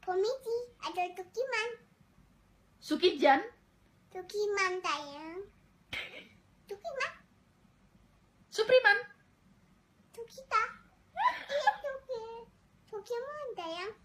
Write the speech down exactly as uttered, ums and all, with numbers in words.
permisi, ada tukiman. Sukijan. Tukiman tayang. Tukiman. Supriman. Tukita. Iya, tuki. Tukiman tayang.